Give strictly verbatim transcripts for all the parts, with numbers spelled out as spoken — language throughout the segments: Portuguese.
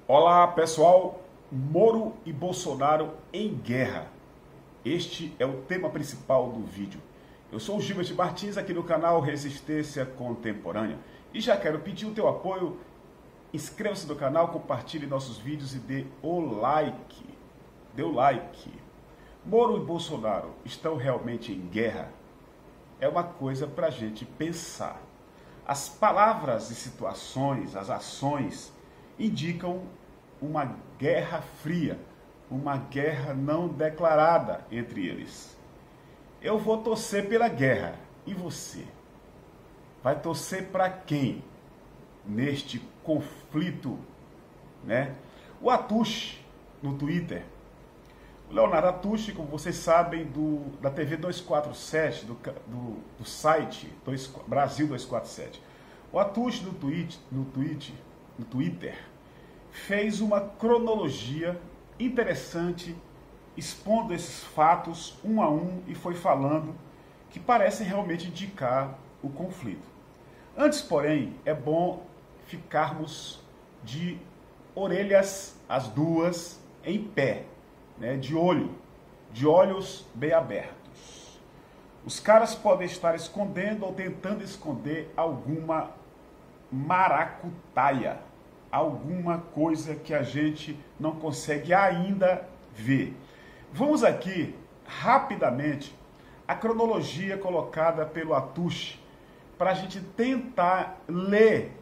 Olá pessoal, Moro e Bolsonaro em guerra. Este é o tema principal do vídeo. Eu sou o Gilbert Martins aqui no canal Resistência Contemporânea e já quero pedir o teu apoio. Inscreva-se no canal, compartilhe nossos vídeos e dê o like. Dê o like. Moro e Bolsonaro estão realmente em guerra? É uma coisa para a gente pensar. As palavras e situações, as ações indicam uma guerra fria, uma guerra não declarada entre eles. Eu vou torcer pela guerra. E você? Vai torcer para quem neste conflito, né? O Atush, no Twitter, o Leonardo Atush, como vocês sabem, do, da T V duzentos e quarenta e sete, do, do, do site dois, Brasil duzentos e quarenta e sete. O Atush, no, tweet, no, tweet, no Twitter, fez uma cronologia interessante, expondo esses fatos um a um e foi falando que parece realmente indicar o conflito. Antes, porém, é bom ficarmos de orelhas as duas em pé, né, de olho, de olhos bem abertos. Os caras podem estar escondendo ou tentando esconder alguma maracutaia, alguma coisa que a gente não consegue ainda ver. Vamos aqui, rapidamente, a cronologia colocada pelo Atush, para a gente tentar ler,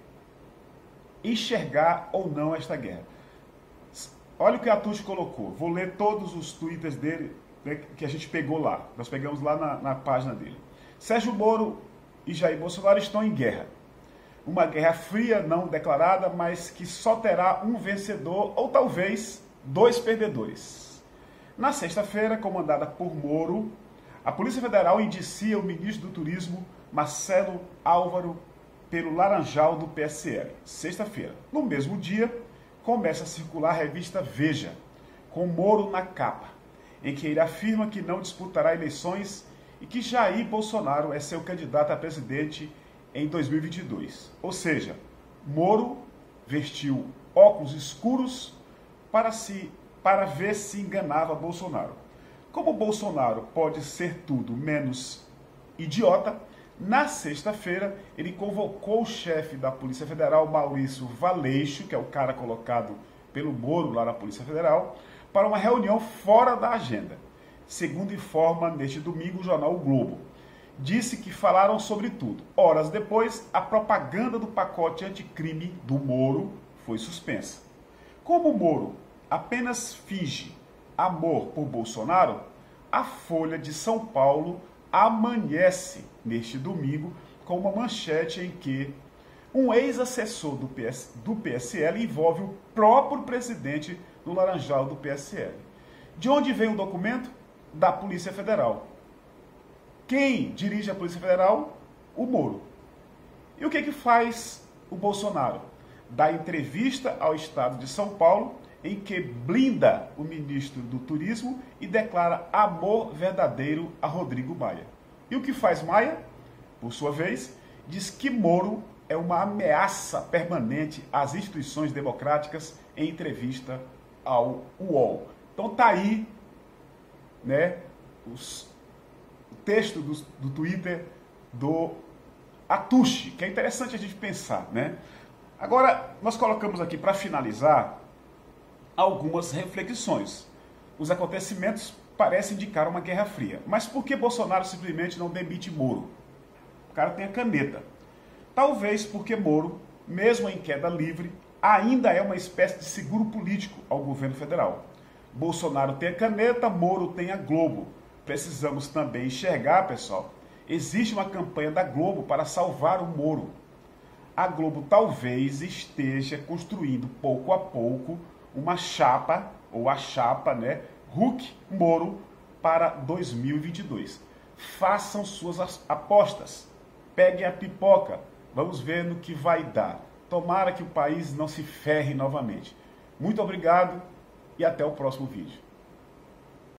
enxergar ou não esta guerra. Olha o que a Atush colocou. Vou ler todos os twitters dele, né, que a gente pegou lá. Nós pegamos lá na, na página dele. Sérgio Moro e Jair Bolsonaro estão em guerra. Uma guerra fria, não declarada, mas que só terá um vencedor ou talvez dois perdedores. Na sexta-feira, comandada por Moro, a Polícia Federal indicia o ministro do Turismo, Marcelo Álvaro, pelo Laranjal do P S L. Sexta-feira. No mesmo dia, começa a circular a revista Veja, com Moro na capa, em que ele afirma que não disputará eleições e que Jair Bolsonaro é seu candidato a presidente em dois mil e vinte e dois. Ou seja, Moro vestiu óculos escuros para, se, para ver se enganava Bolsonaro. Como Bolsonaro pode ser tudo menos idiota, na sexta-feira ele convocou o chefe da Polícia Federal, Maurício Valeixo, que é o cara colocado pelo Moro lá na Polícia Federal, para uma reunião fora da agenda. Segundo informa neste domingo o jornal O Globo. Disse que falaram sobre tudo. Horas depois, a propaganda do pacote anticrime do Moro foi suspensa. Como o Moro apenas finge amor por Bolsonaro, a Folha de São Paulo amanhece neste domingo com uma manchete em que um ex-assessor do, PS, do P S L envolve o próprio presidente do Laranjal do P S L. De onde vem o documento? Da Polícia Federal. Quem dirige a Polícia Federal? O Moro. E o que que faz o Bolsonaro? Dá entrevista ao Estado de São Paulo, em que blinda o ministro do Turismo e declara amor verdadeiro a Rodrigo Maia. E o que faz Maia? Por sua vez, diz que Moro é uma ameaça permanente às instituições democráticas em entrevista ao U O L. Então tá aí, né, os o texto do, do Twitter do Atush, que é interessante a gente pensar, né? Agora, nós colocamos aqui para finalizar algumas reflexões. Os acontecimentos parecem indicar uma guerra fria, mas por que Bolsonaro simplesmente não demite Moro? O cara tem a caneta. Talvez porque Moro, mesmo em queda livre, ainda é uma espécie de seguro político ao governo federal. Bolsonaro tem a caneta, Moro tem a Globo. Precisamos também enxergar, pessoal, existe uma campanha da Globo para salvar o Moro. A Globo talvez esteja construindo pouco a pouco uma chapa, ou a chapa, né, Huck-Moro para dois mil e vinte e dois. Façam suas apostas, peguem a pipoca, vamos ver no que vai dar. Tomara que o país não se ferre novamente. Muito obrigado e até o próximo vídeo.